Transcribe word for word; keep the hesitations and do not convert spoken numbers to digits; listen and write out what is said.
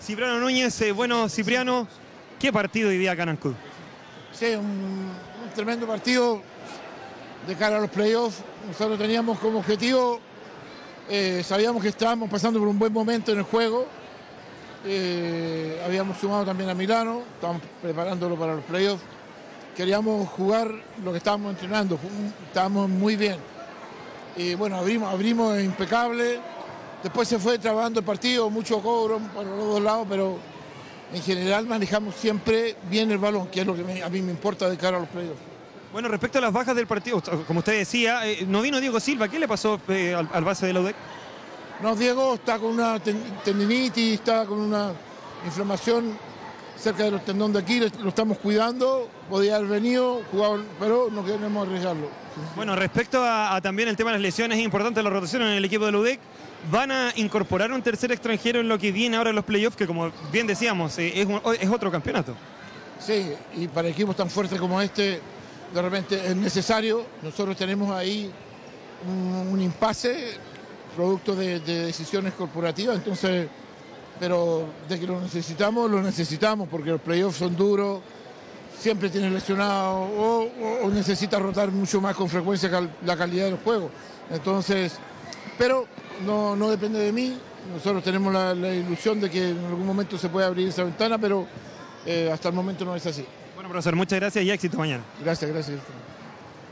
Cipriano Núñez, eh, bueno, Cipriano, ¿qué partido hoy día acá en Ancud? Sí, un, un tremendo partido de cara a los playoffs. Nosotros teníamos como objetivo, eh, sabíamos que estábamos pasando por un buen momento en el juego. Eh, habíamos sumado también a Milano, estábamos preparándolo para los playoffs. Queríamos jugar lo que estábamos entrenando, estábamos muy bien. Y bueno, abrimos, abrimos impecable. Después se fue trabajando el partido, mucho cobro por los dos lados, pero en general manejamos siempre bien el balón, que es lo que me, a mí me importa de cara a los playoffs. Bueno, respecto a las bajas del partido, como usted decía, eh, no vino Diego Silva. ¿Qué le pasó eh, al, al base de la U D E C? No, Diego está con una tendinitis, está con una inflamación cerca de los tendones de aquí, lo estamos cuidando, podía haber venido, jugado, pero no queremos arriesgarlo. Bueno, respecto a, a también el tema de las lesiones, es importante la rotación en el equipo de la U D E C. ¿Van a incorporar un tercer extranjero en lo que viene ahora en los playoffs, que como bien decíamos, eh, es, un, es otro campeonato? Sí, y para equipos tan fuertes como este, de repente es necesario. Nosotros tenemos ahí un, un impasse, producto de, de decisiones corporativas, entonces, pero de que lo necesitamos, lo necesitamos, porque los playoffs son duros, siempre tienes lesionado o, o, o necesitas rotar mucho más con frecuencia cal, la calidad de los juegos. Entonces, pero no, no depende de mí. Nosotros tenemos la, la ilusión de que en algún momento se puede abrir esa ventana, pero eh, hasta el momento no es así. Bueno, profesor, muchas gracias y éxito mañana. Gracias, gracias.